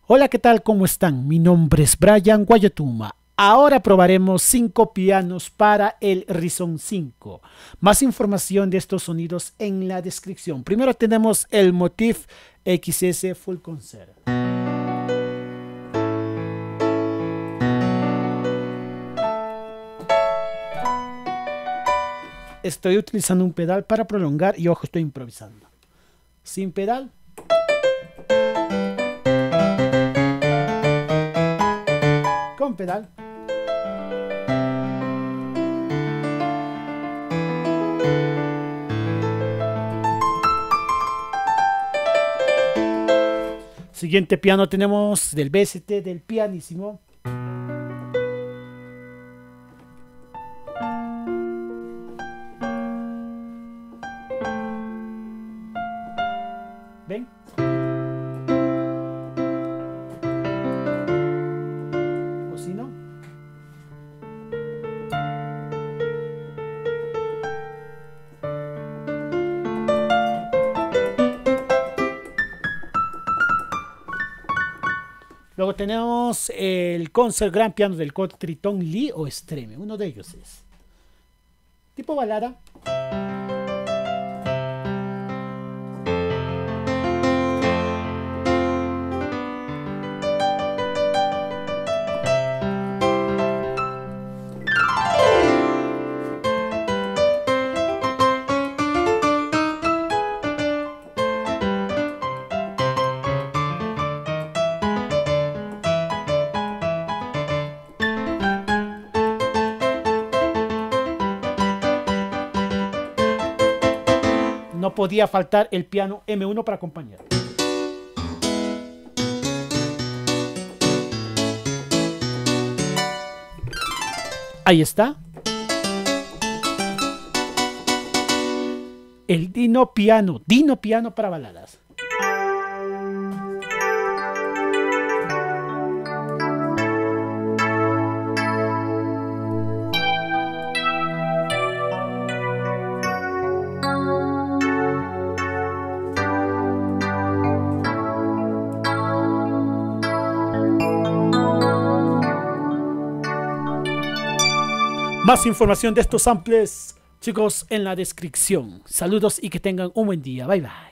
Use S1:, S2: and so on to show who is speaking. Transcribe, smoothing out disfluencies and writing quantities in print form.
S1: Hola, ¿qué tal? ¿Cómo están? Mi nombre es Brian Guayatuma. Ahora probaremos 5 pianos para el Reason 5. Más información de estos sonidos en la descripción. Primero tenemos el Motif XS Full Concert. Estoy utilizando un pedal para prolongar y ojo, estoy improvisando. Sin pedal. Con pedal. Siguiente piano tenemos del BST del pianísimo. ¿Ven? O si no. Luego tenemos el Concert Grand Piano del Triton Lee o Extreme. Uno de ellos es tipo balada. No podía faltar el piano M1 para acompañar. Ahí está. El Dino Piano para baladas. Más información de estos samples, chicos, en la descripción. Saludos y que tengan un buen día. Bye bye.